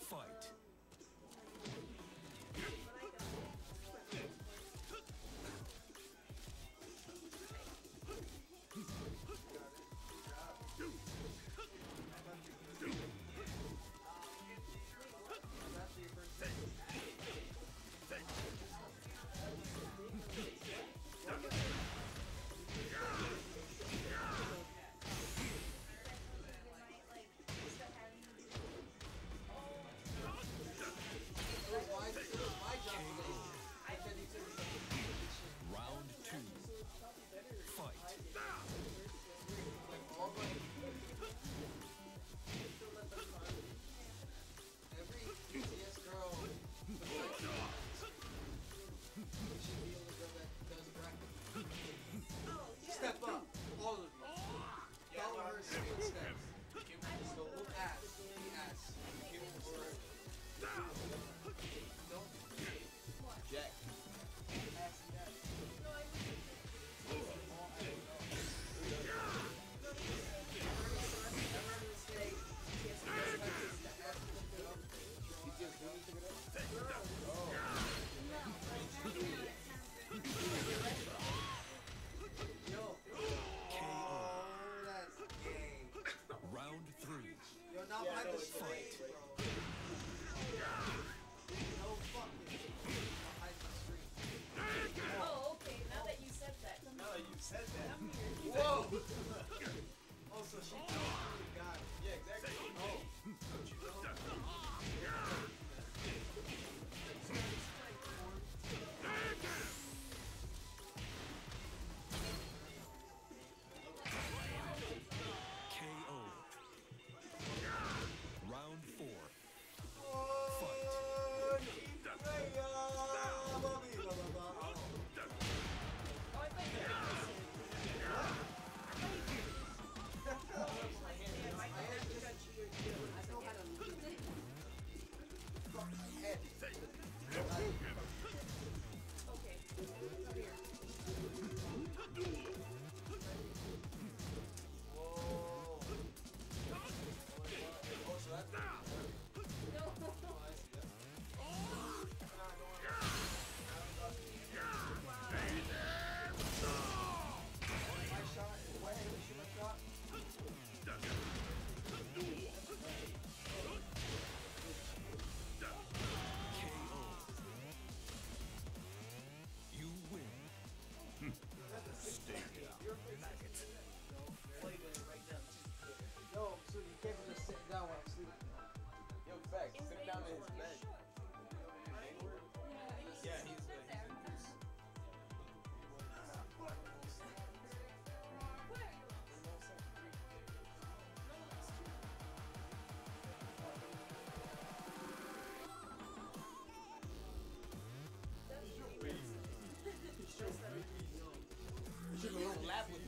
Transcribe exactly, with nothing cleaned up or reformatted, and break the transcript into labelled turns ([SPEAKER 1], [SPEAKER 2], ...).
[SPEAKER 1] Fight. Round two. Fight.
[SPEAKER 2] Every C S girl should be able to go that does practice. Step up, all of you. Follow her footsteps. So look ass, the ass. Don't
[SPEAKER 3] Jack.
[SPEAKER 2] Yo.
[SPEAKER 1] K O.
[SPEAKER 2] Oh, that's gay.
[SPEAKER 1] Round three.
[SPEAKER 2] You're not
[SPEAKER 3] Yeah,
[SPEAKER 2] behind
[SPEAKER 3] no,
[SPEAKER 2] the
[SPEAKER 3] it's
[SPEAKER 2] screen,
[SPEAKER 3] fine.
[SPEAKER 2] bro. No fucking behind the screen.
[SPEAKER 4] Oh, okay. Now that you said that. Come
[SPEAKER 3] Now that you said that.
[SPEAKER 2] Whoa! Oh, so she totally got it.
[SPEAKER 3] Yeah, exactly. Oh.
[SPEAKER 1] K O. Round four.
[SPEAKER 4] Oh, I thought okay. Come here.
[SPEAKER 2] Whoa. Oh, so that's
[SPEAKER 4] No.
[SPEAKER 2] my shot. Why did you shoot my shot?
[SPEAKER 1] K O. You win. Steak maggot.
[SPEAKER 2] Yo, so you can't just sit down while I'm sleeping.
[SPEAKER 3] Yo, facts. Sit down in his bed. Yeah, he's uh, he's in this. You should have lap with